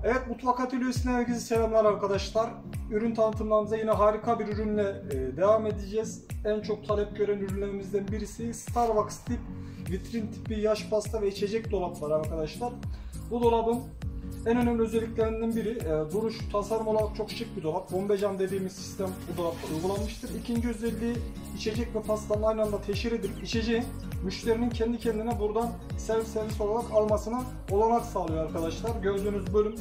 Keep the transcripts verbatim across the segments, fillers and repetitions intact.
Evet, Mutfak Atölyesi'ne herkese selamlar arkadaşlar. Ürün tanıtımlarımıza yine harika bir ürünle e, devam edeceğiz. En çok talep gören ürünlerimizden birisi Starbucks tip, vitrin tipi yaş pasta ve içecek dolapları arkadaşlar. Bu dolabın en önemli özelliklerinden biri e, duruş, tasarım olarak çok şık bir dolap. Bombe cam dediğimiz sistem bu dolapta uygulanmıştır. İkinci özelliği, içecek ve pastanın aynı anda teşhir edilip içeceği müşterinin kendi kendine buradan servis servis olarak almasına olanak sağlıyor arkadaşlar. Gördüğünüz bölüm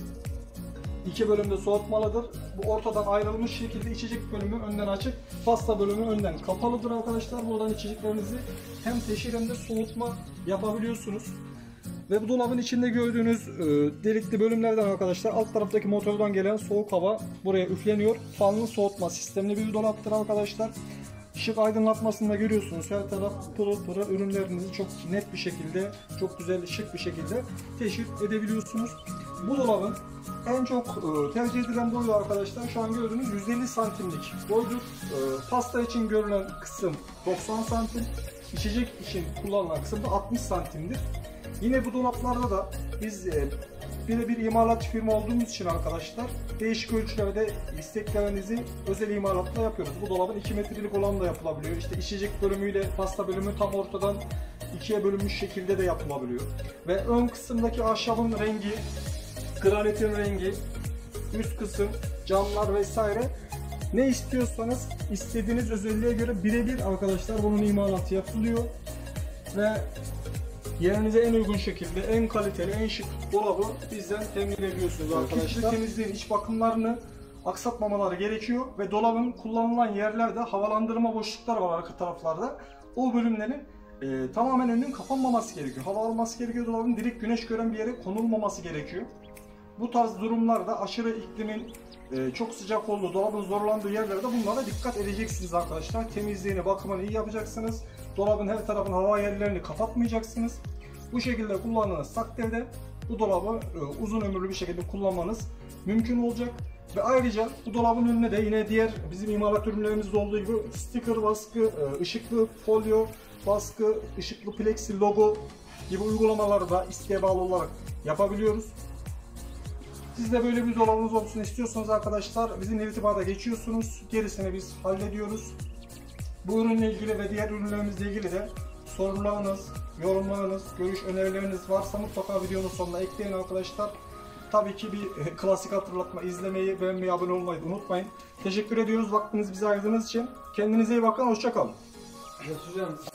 iki bölümde soğutmalıdır. Bu ortadan ayrılmış şekilde içecek bölümü önden açık, pasta bölümü önden kapalıdır arkadaşlar. Buradan içeceklerinizi hem teşhir hem de soğutma yapabiliyorsunuz. Ve bu dolabın içinde gördüğünüz e, delikli bölümlerden arkadaşlar alt taraftaki motordan gelen soğuk hava buraya üfleniyor. Fanlı soğutma sistemli bir dolaptır arkadaşlar. Işık aydınlatmasını da görüyorsunuz. Her taraf pırıl pırıl, ürünlerinizi çok net bir şekilde, çok güzel, şık bir şekilde teşhir edebiliyorsunuz. Bu dolabın en çok e, tercih edilen boyu arkadaşlar şu an gördüğünüz yüz elli santimlik boydur. E, pasta için görülen kısım doksan santim, içecek için kullanılan kısım da altmış santimdir. Yine bu dolaplarda da biz e, birebir imalatçı firma olduğumuz için arkadaşlar değişik ölçülerde isteklerinizi özel imalatla yapıyoruz. Bu dolabın iki metrelik olan da yapılabiliyor. İşte içecek bölümüyle pasta bölümü tam ortadan ikiye bölünmüş şekilde de yapılabiliyor. Ve ön kısımdaki ahşabın rengi, granitin rengi, üst kısım, camlar vesaire ne istiyorsanız istediğiniz özelliğe göre birebir arkadaşlar bunun imalatı yapılıyor. Ve yerinize en uygun şekilde, en kaliteli, en şık dolabı bizden temin ediyorsunuz arkadaşlar. Temizliğin, iç bakımlarını aksatmamaları gerekiyor ve dolabın kullanılan yerlerde havalandırma boşlukları var arka taraflarda. O bölümlerin e, tamamen önünün kapanmaması gerekiyor. Hava alması gerekiyor, dolabın direkt güneş gören bir yere konulmaması gerekiyor. Bu tarz durumlarda aşırı iklimin e, çok sıcak olduğu, dolabın zorlandığı yerlerde bunlara dikkat edeceksiniz arkadaşlar. Temizliğini, bakımını iyi yapacaksınız. Dolabın her tarafın hava yerlerini kapatmayacaksınız. Bu şekilde kullandığınız takdirde bu dolabı e, uzun ömürlü bir şekilde kullanmanız mümkün olacak. Ve ayrıca bu dolabın önüne de yine diğer bizim imalat ürünlerimizde olduğu gibi sticker baskı, e, ışıklı folyo baskı, ışıklı plexi logo gibi uygulamaları da isteğe bağlı olarak yapabiliyoruz. Siz de böyle bir dolabınız olsun istiyorsanız arkadaşlar bizimle irtibata geçiyorsunuz. Gerisini biz hallediyoruz. Bu ürünle ilgili ve diğer ürünlerimizle ilgili de sorularınız, yorumlarınız, görüş önerileriniz varsa mutlaka videonun sonuna ekleyin arkadaşlar. Tabii ki bir klasik hatırlatma, izlemeyi, beğenmeyi, abone olmayı unutmayın. Teşekkür ediyoruz vaktinizi bize ayırdığınız için. Kendinize iyi bakın, hoşça kalın.